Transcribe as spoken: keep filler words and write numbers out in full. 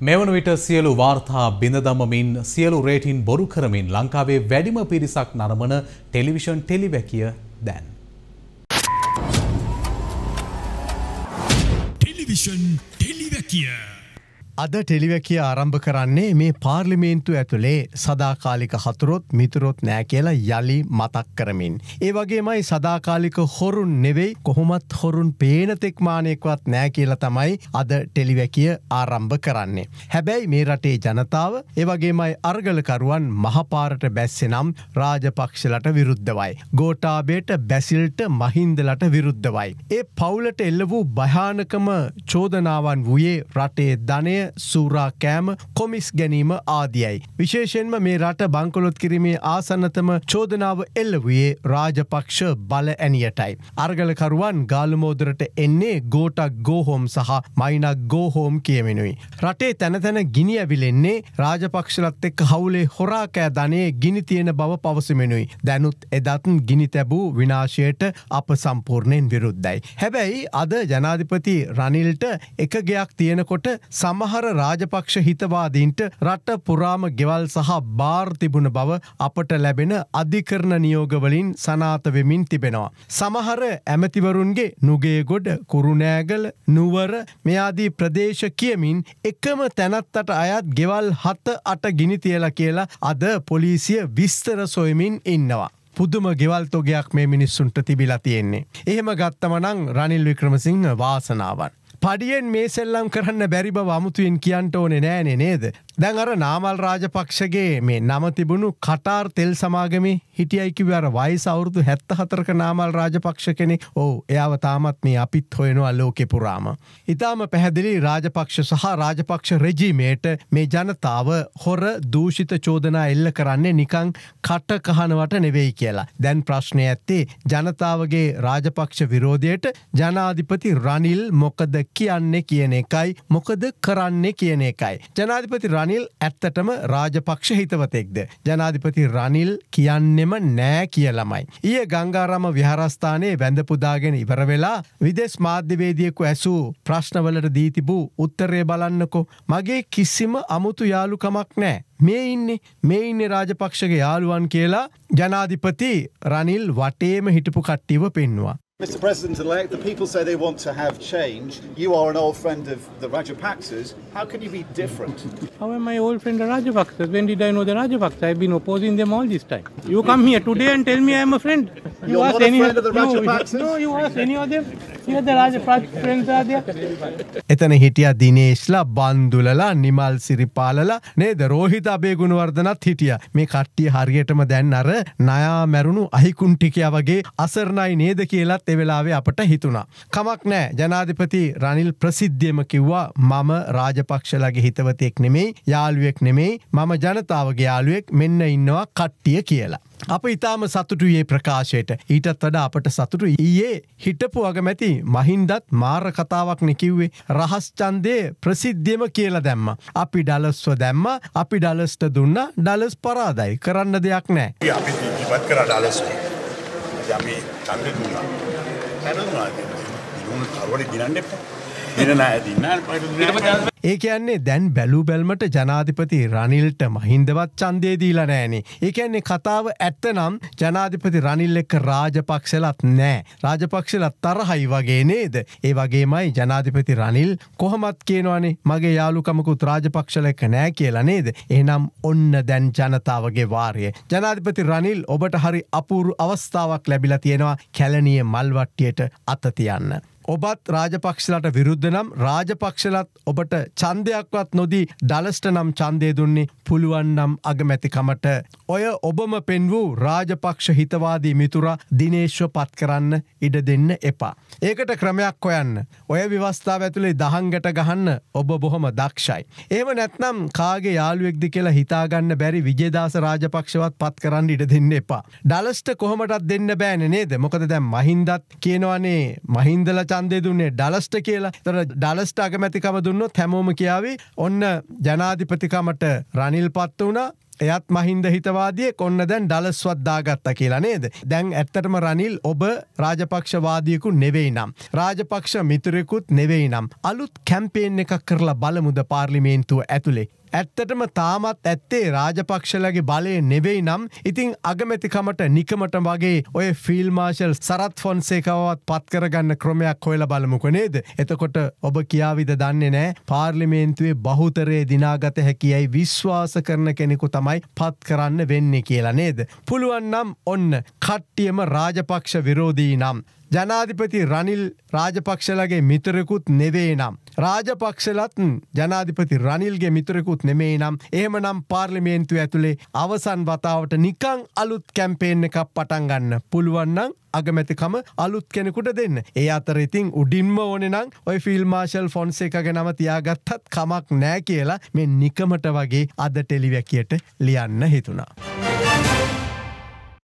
මෙවන විට සියලු වාර්තා බිඳ දමමින් සියලු රේටින් බොරු කරමින් ලංකාවේ වැඩිම පිරිසක් නරඹන ටෙලිවිෂන් ටෙලිවැකිය දැන්. ටෙලිවිෂන් ටෙලිවැකිය අද ටෙලිවැකිය ආරම්භ කරන්නේ මේ පාර්ලිමේන්තු ඇතුලේ සදාකාලික හතුරොත් මිතුරොත් නෑ කියලා යලි මතක් කරමින්. ඒ වගේමයි සදාකාලික හොරුන් නෙවෙයි කොහොමත් හොරුන් පේන තෙක් මානෙකවත් නෑ කියලා තමයි අද ටෙලිවැකිය ආරම්භ කරන්නේ. හැබැයි මේ රටේ ජනතාව ඒ වගේමයි අර්ගලකරුවන් මහපාරට බැස්සේ නම් රාජපක්ෂලට විරුද්ධවයි. ගෝඨාභයට බැසිල්ට මහින්දලට විරුද්ධවයි. ඒ පවුලට එල්ල වූ භයානකම චෝදනාවන් වූයේ රටේ ධනය සූරා කෑම කොමිස් ගැනීම ආදියයි. විශේෂයෙන්ම මේ රට බංකොලොත් කිරීමේ ආසන්නතම චෝදනාව එල්ල වූයේ රාජපක්ෂ බල ඇනියටයි. අර්ගලකරුවන් ගාලුමෝදරට එන්නේ ගෝටක් ගෝහෝම් සහ මයිනක් ගෝහෝම් කියමිනුයි. රටේ තැන තැන ගිනි ඇවිලෙන්නේ රාජපක්ෂලත් එක්ක හවුලේ හොරා කෑ ධනයේ ගිනි තියෙන බව පවසමිනුයි. දැනුත් එදත් ගිනි තැබූ විනාශයට අප සම්පූර්ණයෙන් විරුද්ධයි. හැබැයි අද ජනාධිපති රනිල්ට එක ගයක් තියෙනකොට සමහර රාජපක්ෂ හිතවාදීන්ට රට පුරාම ගෙවල් සහ බාර් තිබුණ බව අපට ලැබෙන අධිකරණ නියෝගවලින් සනාත වෙමින් තිබෙනවා. සමහර ඇමතිවරුන්ගේ නුගේගොඩ කුරුණෑගල නුවර මේ ආදී ප්‍රදේශ කියමින් එකම තැනත්තට අයත් ගෙවල් හත අට ගිනි තියලා කියලා අද පොලිසිය විස්තර සොයමින් ඉන්නවා. පුදුම ගෙවල් තොගයක් මේ මිනිස්සුන්ට තිබිලා තියෙන්නේ. එහෙම ගත්තම නම් රනිල් වික්‍රමසිංහ වාසනාවන්. පඩියෙන් මේ සෙල්ලම් කරන්න බැරි බව අමුතුවෙන් කියන්ට ඕනේ නෑනේ නේද? දැන් අර නාමල් රාජපක්ෂගේ මේ නම තිබුණු කටාර් තෙල් සමාගමේ හිටියයි කිව්වේ අර වයස අවුරුදු හැත්තෑ හතරක නාමල් රාජපක්ෂ කෙනෙක්. ඔව් එයාව තාමත් මේ අපිත් හොයනවා ලෝකේ පුරාම. ඊටාම පැහැදිලි රාජපක්ෂ සහ රාජපක්ෂ රෙජිමේට මේ ජනතාව හොර දූෂිත චෝදනා එල්ල කරන්නේ නිකන් කට කහනවට නෙවෙයි කියලා. දැන් ප්‍රශ්නේ ඇත්තේ ජනතාවගේ රාජපක්ෂ විරෝධයට ජනාධිපති රනිල් මොකද කියන්නේ කියන එකයි මොකද කරන්නේ කියන එකයි. ජනාධිපති රනිල් ඇත්තටම රාජපක්ෂ හිතවතෙක්ද? ජනාධිපති රනිල් කියන්නෙම නෑ කියලමයි. ඊයේ ගංගාරාම විහාරස්ථානයේ වැඳ පුදාගෙන ඉවර වෙලා විදේශ මාධ්‍යවේදියෙකු ඇසූ ප්‍රශ්නවලට දී තිබූ උත්තරය බලන්නකෝ. මගේ කිසිම අමුතු යාළුකමක් නෑ. මේ ඉන්නේ මේ ඉන්නේ රාජපක්ෂගේ යාළුවන් කියලා ජනාධිපති රනිල් වටේම හිටපු කට්ටියව පෙන්නවා. Mister President-elect, the people say they want to have change. You are an old friend of the Rajapaksas. How can you be different? How am I old friend of Rajapaksas? When did I know the Rajapaksas? I've been opposing them all this time. You come here today and tell me I am a friend. You You're ask not any a friend of the Rajapaksas? No, you ask any of them. Here the Rajapaksas friends are there. එතන හිටියා දිනේශ්ලා බන්දුලලා නිමල් සිරිපාලලා නේද රෝහිත අබේගුණවර්ධනත් හිටියා. මේ කට්ටිය හරියටම දැන් අර ණයා මැරුණු අහිකුන්ටිකයා වගේ අසරණයි නේද කියලා ඒ වෙලාවේ අපට හිතුණා. කමක් නෑ ජනාධිපති රනිල් ප්‍රසිද්ධියම කිව්වා මම රාජපක්ෂලගේ හිතවතෙක් නෙමෙයි යාළුවෙක් නෙමෙයි මම ජනතාවගේ යාළුවෙක් මෙන්න ඉන්නවා කට්ටිය කියලා. අප ඉතාම සතුටුයි මේ ප්‍රකාශයට. ඊටත් වඩා අපට සතුටුයි ඊයේ හිටපු අගමැති මහින්දත් මාර කතාවක්නේ කිව්වේ. රහස් ඡන්දේ ප්‍රසිද්ධියම කියලා දැම්මා. අපි ඩලස්ව දැම්මා අපි ඩලස්ට දුන්නා ඩලස් පරාදයි කරන්න දෙයක් නෑ. අපි ඉවත් කරා ඩලස්. අපි ඡන්දේ දුන්නා. නෑ දුන්න කරවලි දිනන්න එපා. දින නෑ දිනන්න ඒ කියන්නේ දැන් බැලු බැල්මට ජනාධිපති රනිල්ට මහින්දවත් ඡන්දේ දීලා නෑනේ. ඒ කියන්නේ කතාව ඇත්ත නම් ජනාධිපති රනිල් එක්ක රාජපක්ෂලත් නෑ. රාජපක්ෂලත් තරහයි වගේ නේද? ඒ වගේමයි ජනාධිපති රනිල් කොහොමත් කියනවනේ මගේ යාළුකමකුත් රාජපක්ෂල එක්ක නෑ කියලා නේද? එහෙනම් ඔන්න දැන් ජනතාවගේ වාරය. ජනාධිපති රනිල් ඔබට හරි අපූර්ව අවස්ථාවක් ලැබිලා තියෙනවා කැලණියේ මල්වට්ටියට අත තියන්න. ඔබත් රාජපක්ෂලට විරුද්ධ නම් රාජපක්ෂලත් ඔබට ඡන්දයක්වත් නොදී ඩලස්ට නම් ඡන්දය දුන්නේ පුළුවන් නම් අගමැතිකමට ඔය ඔබම පෙන් වූ රාජපක්ෂ හිතවාදී මිතුරා දිනේශ්ව පත් කරන්න ඉඩ දෙන්න එපා. ඒකට ක්‍රමයක් හොයන්න. ඔය ව්‍යවස්ථාව ඇතුලේ දහංගට ගහන්න ඔබ බොහොම දක්ෂයි. එහෙම නැත්නම් කාගේ යාළුවෙක්ද කියලා හිතාගන්න බැරි විජේදාස රාජපක්ෂවත් පත් කරන්න ඉඩ දෙන්න එපා. ඩලස්ට කොහොමටත් දෙන්න බෑනේ නේද? මොකද දැන් මහින්දත් කියනවනේ මහින්දලා ඡන්දේ දුන්නේ ඩලස්ට කියලා. ඒතර ඩලස්ට අගමැතිකම දුන්නොත් හැමෝම කියාවි ඔන්න ජනාධිපතිකමට රනිල් පත් වුණා එයත් මහින්ද හිතවාදිය කොන්න දැන් ඩලස්වත් දාගත්ත කියලා නේද. දැන් ඇත්තටම රනිල් ඔබ රාජපක්ෂවාදියකු නෙවෙයි නම්. රාජපක්ෂ මිතුරෙකුත් නෙවෙයි නම්. අලුත් කැම්පේන් එකක් කරලා බලමුද පාර්ලිමේන්තුව ඇතුළේ. ඇත්තටම තාමත් ඇත්තේ රාජපක්ෂලගේ බලය නෙවෙයි නම් ඉතිං අගමැතිකමට නිකමට වගේ ඔය ෆිල් මාර්ෂල් සරත් ෆොන්සේකවත් පත් කරගන්න ක්‍රමයක් හොයලා බලමුකො නේද. එතකොට ඔබ කියාවිද දන්නේ නෑ පාර්ලිමේන්තුවේ බහුතරයේ දිනාගත හැකියයි විශ්වාස කරන කෙනෙකු තමයි පත් කරන්න වෙන්නේ කියලා නේද. පුළුවන් නම් ඔන්න කට්ටියම රාජපක්ෂ විරෝධී නම්. ජනාධිපති රනිල් රාජපක්ෂලගේ මිතුරෙකුත් නෙවේ නම්. රාජපක්ෂලත් ජනාධිපති රනිල්ගේ මිතුරෙකුත් නෙමේ නම්. එහෙම නම් පාර්ලිමේන්තුව ඇතුළේ අවසන් වතාවට නිකං අලුත් කැම්පේන් එකක් පටන් ගන්න පුළුවන්නම් අගමැතිකම අලුත් කෙනෙකුට දෙන්න. ඒ අතර ඉතින් උඩින්ම ඕනේ නම් ඔය ෆිල් මාර්ෂල් ෆොන්සේකාගේ නම තියාගත්තත් කමක් නෑ කියලා මේ නිකමට වගේ අද ටෙලිවැකියට ලියන්න හිතුණා.